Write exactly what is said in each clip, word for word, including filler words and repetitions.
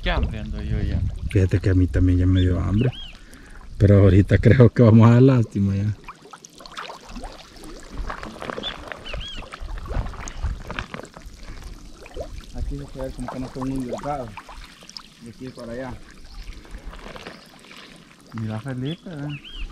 qué hambre ando yo ya. Fíjate que a mí también ya me dio hambre. Pero ahorita creo que vamos a dar lástima ya. Aquí se puede ver como que no son muy delgados. De aquí para allá. Mira Felipe, ¿eh?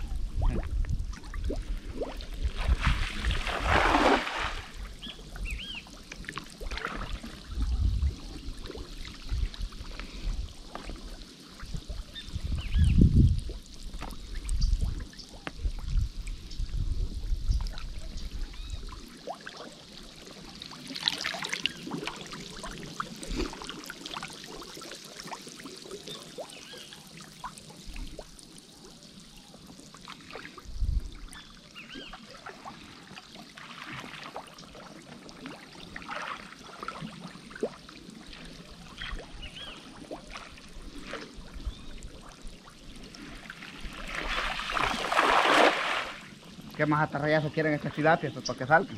¿Qué más atarrayazos quieren estas tilapias pues, para que salgan?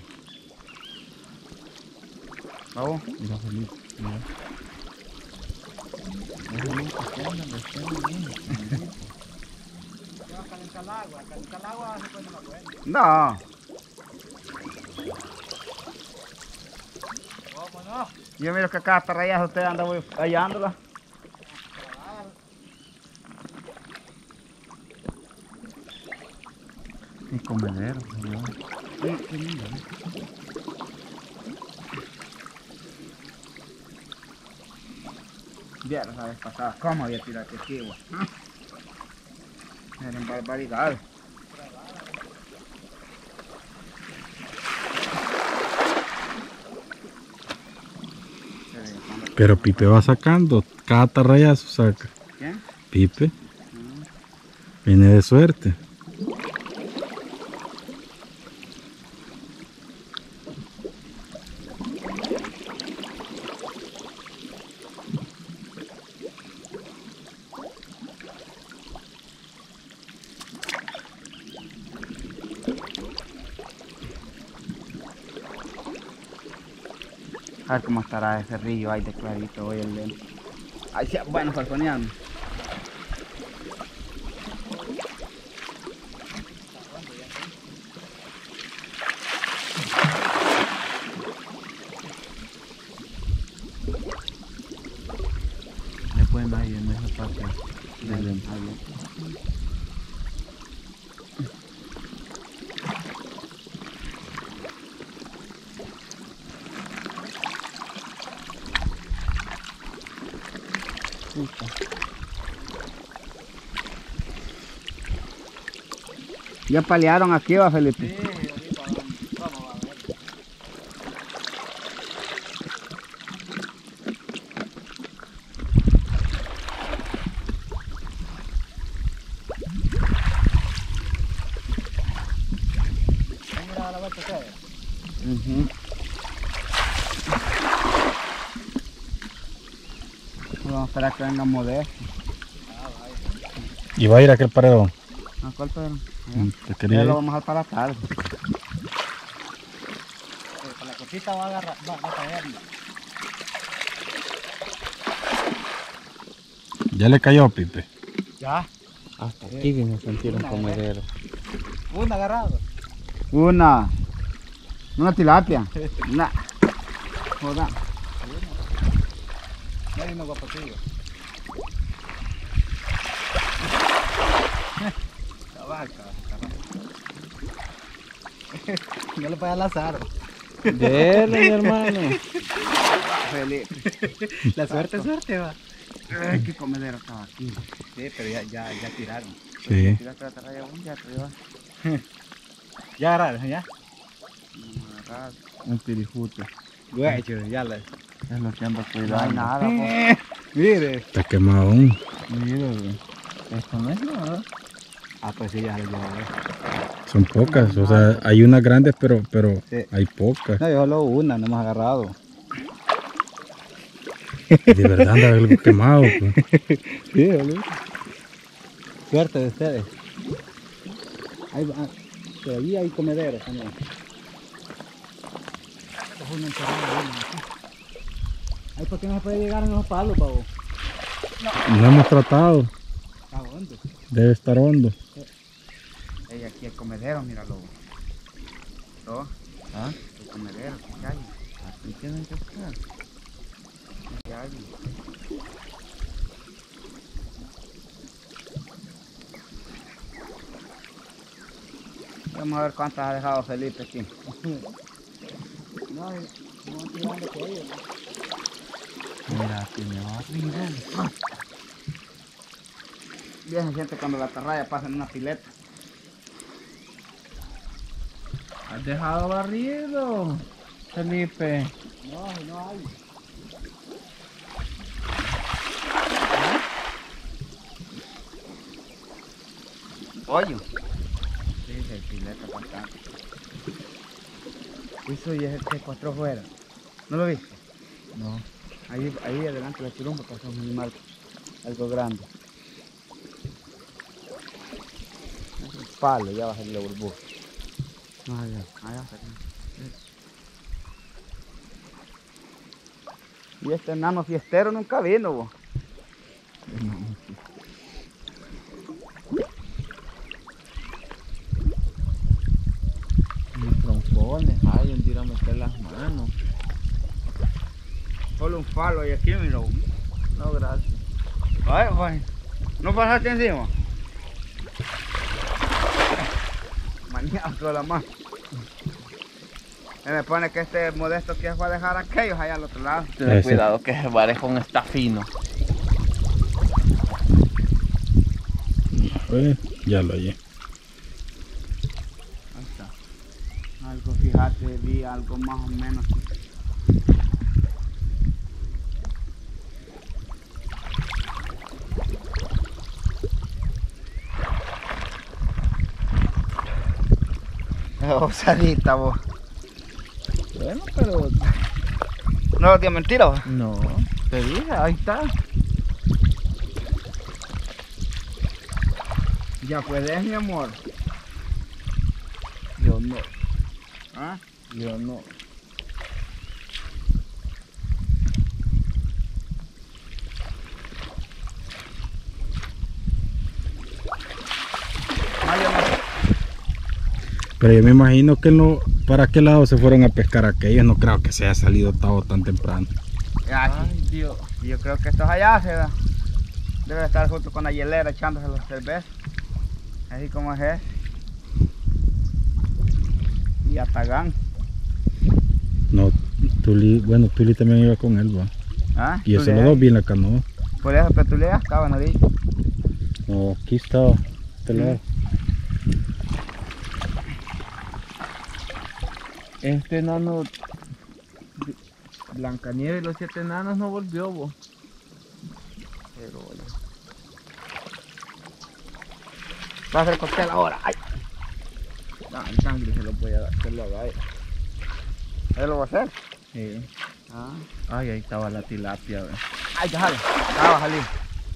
¿Vamos? Mira Felipe, mira. ¿Qué va a calentar el agua? Calentar el agua se pone más bueno. No. ¿Cómo no? Yo miro que acá atarrayazos usted anda hallándola. Y comedero, mira. Mm, qué lindo, ¿eh? Ya la vez pasada, ¿cómo había tirado aquí, güey? Eran barbaridades. Pero Pipe va sacando, cada atarrayazo saca. ¿Quién? Pipe. Viene de suerte. A ver cómo estará ese río ahí de clarito hoy el lento. Ay, sí, bueno, falconeando. Me pueden ahí en esa parte del lento. ¿Ya palearon aquí, va, Felipe? Sí, ahorita vamos, vamos a ver. ¿Quién mira la vuelta ustedes? Uh-huh. Vamos a esperar que vengan modestos. Ah, vaya. Y va a ir a aquel paredón. ¿A cuál pedro? Mm, te Ya quería lo ir. vamos a dejar para la tarde. Pero con la cosita va a agarrar, va, va a caer. Ya le cayó Pipe. Ya. Hasta aquí viene a sentir un comedero. Una agarrado. Una. Una tilapia. Una. Joda. No hay unos guapatillos. La vaca, no le pagas al azar. Dele, mi hermano. Felipe. La suerte es suerte, va. Ay, qué comedero estaba aquí. Sí, pero ya, ya, ya tiraron. Sí. Tira que la atarraya un ya te lleva. Ya agarraron, ya. Un pirijuto. Güey, ya la. Es lo que ando No hay cuidando. nada, pues. Mire. Está quemado aún. Mira, güey. Esto no es nada. Ah, pues sí, ya lo llevo a ver. Son pocas. O sea, hay unas grandes, pero, pero Sí. hay pocas. No, yo solo una, no hemos agarrado. Y de verdad anda algo quemado. Pues. Sí, boludo. Suerte de ustedes. Ahí va. Pero allí hay comederos también. Cojo una encerrada, una aquí. Ahí, ¿por qué no se puede llegar en esos palos, pavo? No hemos tratado. Está hondo. Debe estar hondo. Ey, aquí hay comederos, míralo. ¿Todo? ¿Ah? El comedero, ¿qué hay? Aquí tienen que estar. ¿Qué hay? Vamos a ver cuántas ha dejado Felipe aquí. No, no tirando que ellos. Mira, tiene barrido. Bien se siente cuando la atarraya pasa en una pileta. ¿Has dejado barrido, Felipe? No, no hay. Hoyo. Sí, el pileta bastante. Eso y es el que cuatro fuera. ¿No lo viste? No. Ahí, ahí adelante de la churumba pasó un animal, algo grande. Es un palo, ya va a salir la burbuja. No, allá, allá salió. Y este enano fiestero nunca vino, vos. Mis troncones, ay, donde ir a meter las manos. Solo un palo y aquí, mira. vos. No, gracias. Ay, ay. ¿No pasaste encima? Mañana la más. Me pone que este modesto que va a dejar a aquellos allá al otro lado. Ten Ese. cuidado que ese barejón está fino. Eh, ya lo hallé. Ahí está. Algo, fíjate, vi algo más o menos. Osadita, vos. Bueno, pero... No lo digo mentira, vos. No, te dije, ahí está. Ya puedes, mi amor. Yo no, ¿Ah? yo no. No, yo no. Pero yo me imagino que no, ¿para qué lado se fueron a pescar aquellos? No creo que se haya salido Tavo tan temprano. Aquí. Ay, Dios. Yo creo que estos allá se da. Debe estar junto con la hielera echándose los cervezas. Así como es ese. Y Atagán. No, Tuli, bueno, Tuli también iba con él, va. ¿Ah? Y esos Tú los le- dos vi en la canoa. Por eso, pero tú le das estaba, no di. No, aquí estaba, este lado. Este enano... Blancanieves y los siete enanos no volvió, vos. Pero bueno. Va a hacer cóctel ahora. Ay. Ah, el sangre se lo voy a dar, que lo haga él. ¿Él lo va a hacer? Sí. Ah. Ay, ahí estaba la tilapia, ve. Ay, déjale. Ah, va a salir.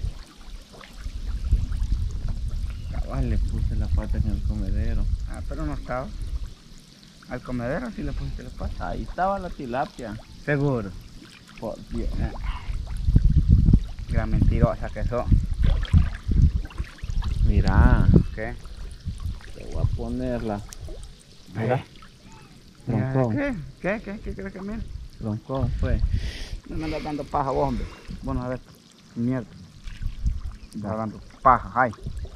Cabal, le puse la pata en el comedero. Ah, pero no estaba. Al comedero sí le pusiste la pata. Ahí estaba la tilapia. Seguro. Por Dios. Eh. Gran mentirosa que sos. Mira, ¿Qué? te voy a ponerla. Mira. Mira, Troncón. ¿Qué? ¿Qué? ¿Qué? ¿Qué crees que mira? Troncón, pues. No me andas dando paja vos, hombre. Bueno, a ver. Mierda. Me andas dando paja, ay.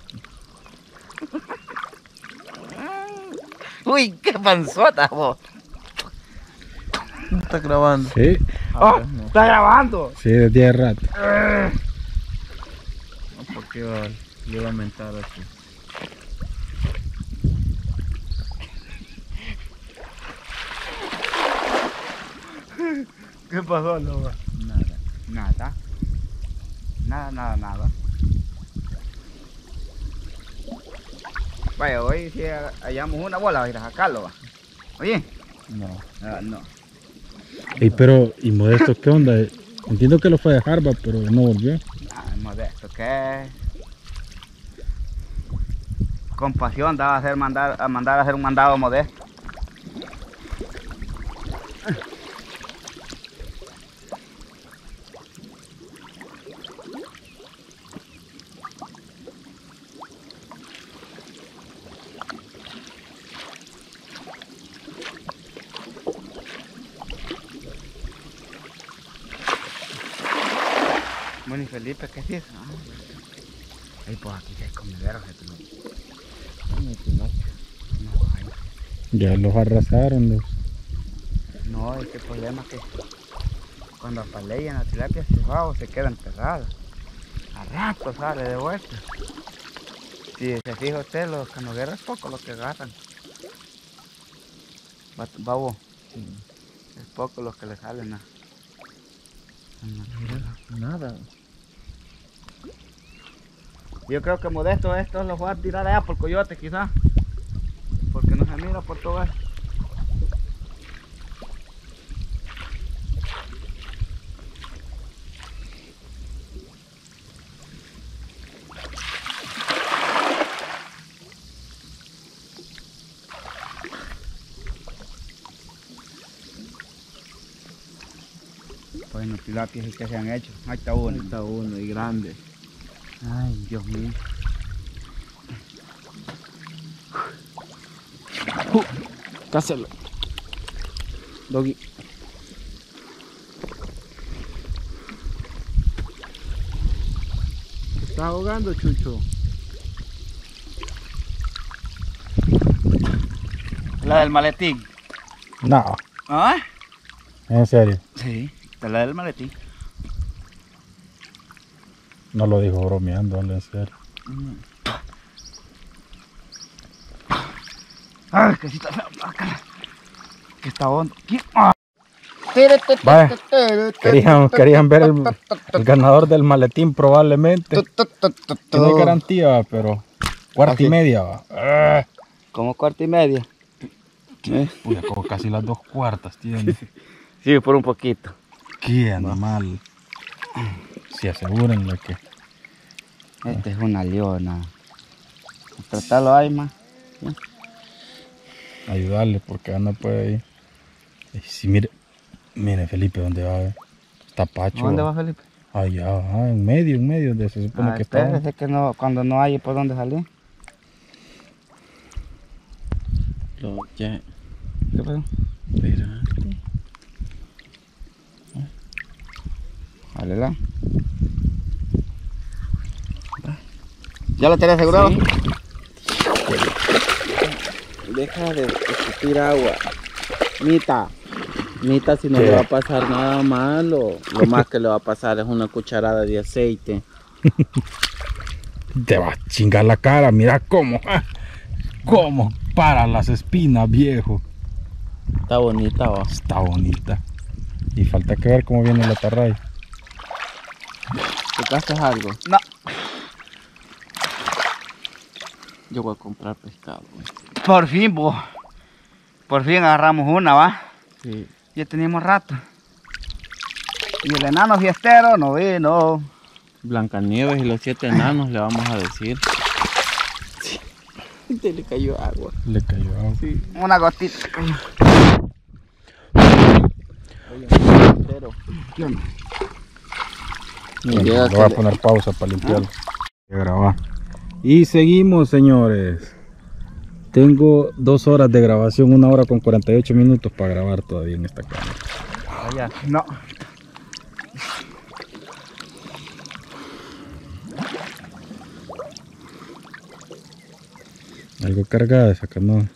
Uy, qué panzota vos. ¿No está grabando? Sí, Ah, ¡Oh! pues no. ¡Está grabando! sí, desde hace rato. No, porque iba, le iba a mentar así. ¿Qué pasó, loba? Nada. Nada. Nada, nada, nada. Vaya, hoy si hallamos una bola, vas a ir a sacarlo, va. Oye. No. Ah, no. Ey, pero, ¿y Modesto qué onda? Entiendo que lo fue a dejar, va, pero no volvió. Ah, modesto, ¿qué? Con pasión daba a, hacer mandar, a mandar a hacer un mandado modesto. mi Felipe, ¿qué es eso? Ah, ahí pues aquí sí hay comederos. No, hay. Ya los arrasaron los. No, es que el problema es que cuando apalean la tilapia se va o se queda enterrada. A rato sale de vuelta. Si se fija usted, los canogueros es poco lo que agarran. Babo, sí. Es poco los que le salen a... Nada. Yo creo que Modesto estos los voy a tirar allá por coyote quizás. Porque no se mira por todo esto. Bueno, tilapias y que se han hecho. Ahí está uno. Ahí está uno y grande. Ay, Dios mío. Uh, cáselo. Doggy. ¿Se está ahogando, Chucho? La del maletín. No, ¿Ah? en serio. Sí, la del maletín. No lo dijo bromeando, en serio. Ay, que sí está feo. Que está hondo. Vaya, querían, querían ver el, el ganador del maletín probablemente. Tiene garantía, pero cuarta y media va. Como cuarta y media. ¿Eh? Uy, como casi las dos cuartas tiene. Sí, por un poquito. Qué animal. Sí, asegúrenle que. Este es una leona. Tratarlo ahí más. ¿Sí? Ayudarle porque no puede ir. Sí, mire, mire Felipe, ¿dónde va? Eh? Está Pacho. ¿Dónde va? va Felipe? Allá, ajá, en medio, en medio de se supone Ah, que está. espérese que no, cuando no hay por dónde salir. Lo, ya. ¿Qué pasó? Espérate. Vale, la. ¿Ya lo tenés asegurado? Sí. Deja de escupir agua. Mita. Mita, si no ¿Qué? le va a pasar nada malo. Lo más que le va a pasar es una cucharada de aceite. Te va a chingar la cara, mira cómo. Cómo para las espinas, viejo. Está bonita, va. Está bonita. Y falta que ver cómo viene la tarraya. ¿Tocaste algo? No. Yo voy a comprar pescado. Pues. Por fin, vos. Por fin agarramos una, ¿va? Sí. Ya teníamos rato. Y el enano fiestero no vino. Blancanieves y los siete enanos le vamos a decir. Sí. Te le cayó agua. Le cayó agua. Sí. Una gotita cayó. Oye, fiestero. ¿Qué onda? Me Bueno, llega le que voy a le- poner pausa para limpiarlo. Voy a grabar. Y seguimos, señores. Tengo dos horas de grabación, una hora con cuarenta y ocho minutos para grabar todavía en esta cámara. Vaya, no. Algo cargada esa canoa.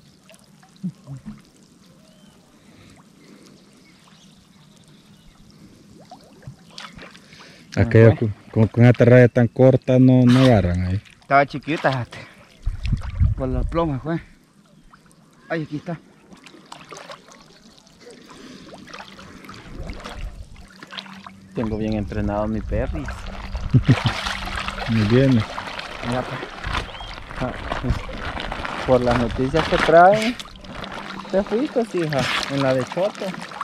Aquella con, con, con una tarraya tan corta no, no agarran ahí. Estaba chiquita, fíjate. Por los plomos, fue. Ay, aquí está. Tengo bien entrenado a mi perro. Muy bien. Mira, pues. Ah, pues, por las noticias que traen, te fuiste, hija, en la de Choto.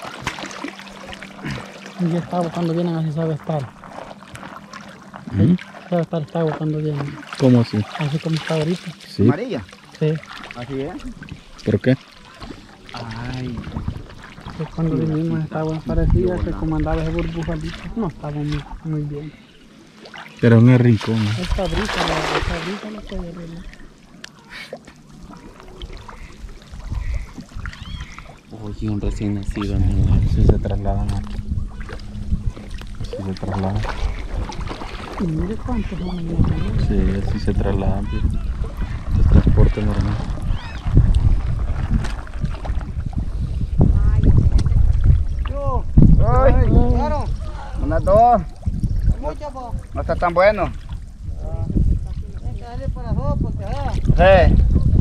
Y está cuando vienen así sabe estar. ¿Mm? Sabe estar está cuando vienen. ¿Cómo así? Así como está ahorita. Sí. Amarilla. Sí. Así es. ¿Por qué? Ay, Que cuando vinimos estaban parecidas que como andaba ese burbujadito. No estaba muy, muy bien. Era un rincón. Esta brisa, la esta brisa no puede verla. oye, un recién nacido, amigo. Así se trasladan aquí. Así se trasladan. Y mire cuántos son allí. Sí, así se trasladan, pero es transporte normal. Ay, Claro. unas dos. Mucho, po. No está tan bueno. Hay que darle para dos, porque ah. Sí.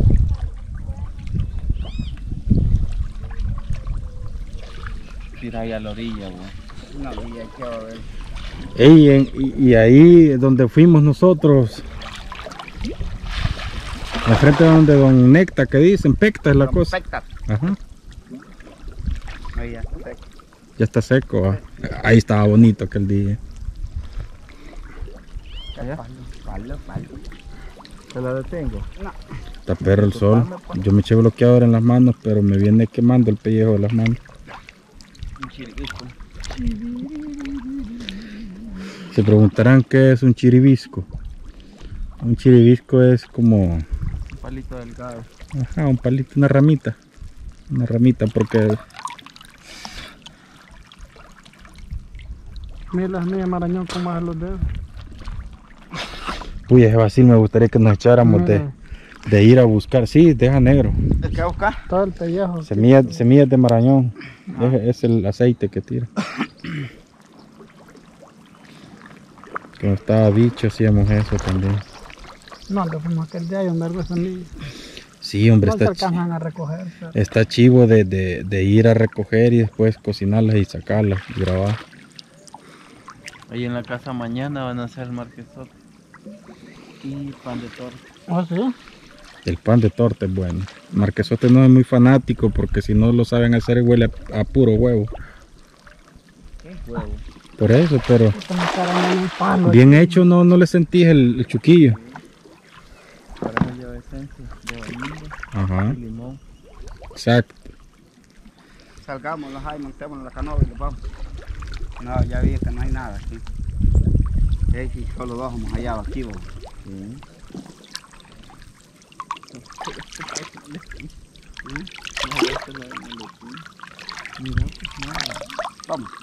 Tira ahí a la orilla, güey. Una orilla que va a ver. Ey, en- y, y ahí donde fuimos nosotros, al frente de donde Don Necta, que dicen, Pecta es la cosa. Perfecta. Ajá, Ahí ya está seco. ya está seco. ah. Ahí estaba bonito aquel día. ¿Ya? Palo, palo, palo. ¿Te la detengo? Está perro el sol. Yo me eché bloqueador en las manos, pero me viene quemando el pellejo de las manos. Un chiriquisco. Se preguntarán qué es un chiribisco. Un chiribisco es como, Un palito delgado. ajá, un palito, una ramita. Una ramita porque Mira las mías marañón con más los dedos. uy, ese vacío me gustaría que nos echáramos de, Mira, de ir a buscar. Sí, deja negro. ¿De qué buscar? todo el pellejo. Semillas, semillas de marañón. Es, es el aceite que tira. Cuando estaba bicho hacíamos eso también. No, que fuimos aquel día y un verbo de semillas. Sí, hombre, No se está, chi- alcanzan a recoger. Pero... está chivo de, de, de ir a recoger y después cocinarlas y sacarlas y grabar. Ahí en la casa mañana van a hacer marquesote. Y pan de torta. ¿Oh, sí? El pan de torta es bueno. Marquesote no es muy fanático porque si no lo saben hacer huele a, a puro huevo. ¿Qué huevo? Por eso, pero Esto me está en un palo. bien hecho no, no le sentís el, el chuquillo. Para no llevar esencia de vainilla Ajá, y limón. exacto. Salgamos los hay, montémonos en la canoa y los vamos. No, ya vi que no hay nada aquí. Sí, sí, solo dos hemos hallado aquí, vos. Sí. Vamos.